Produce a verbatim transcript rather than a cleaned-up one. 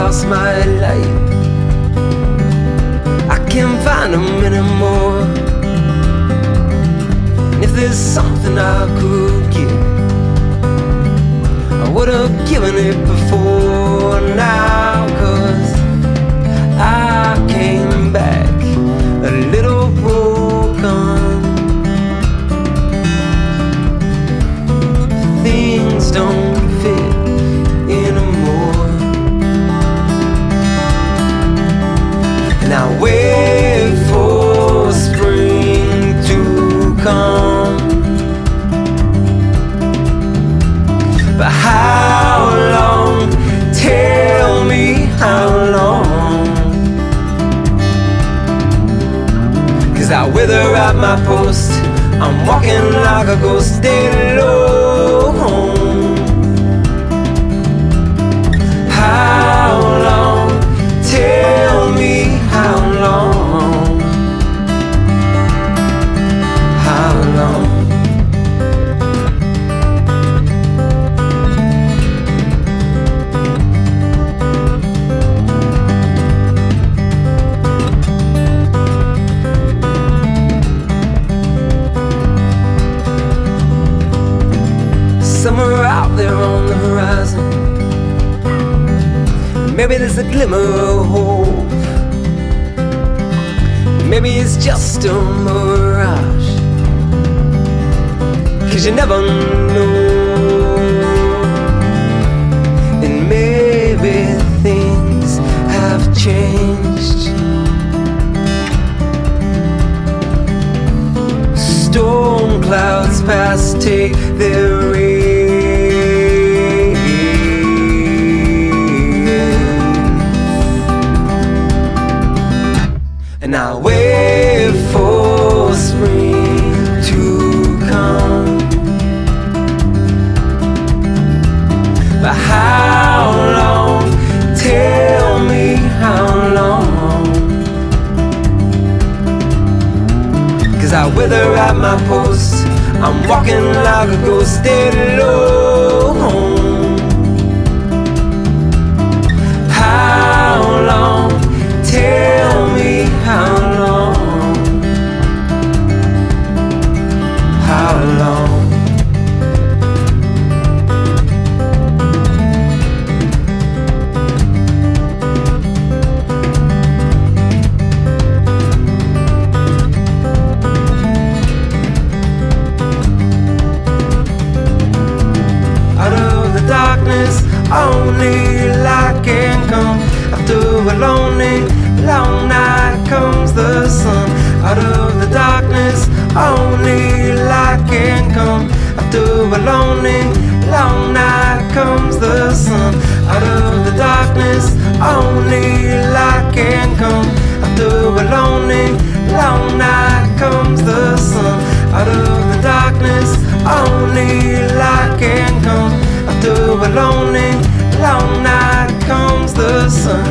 lost my light. I can't find them anymore. And if there's something I could give, I would have given it before now. Cause I came back a little broken. Things don't fit anymore. And I wait for spring to come, but how long? Tell me how long. Cause I wither at my post. I'm walking like a ghost, stay low home. How long? Tell me how long. How long? Somewhere out there on the horizon, maybe there's a glimmer of hope. Maybe it's just a mirage, cause you never know. And maybe things have changed. Storm clouds pass, take their rain. And I wait for spring to come, but how long? Tell me how long. Cause I wither at my post. I'm walking like a ghost, stay low home. How long? Tell me how long. How long? Only light can come. After a lonely, long night comes the sun. Out of the darkness, only light can come. After a lonely, long night comes the sun. Out of the darkness, only light can come. After a lonely, long night comes the sun. Out of the darkness, only light can come. After a lonely, long night comes the sun.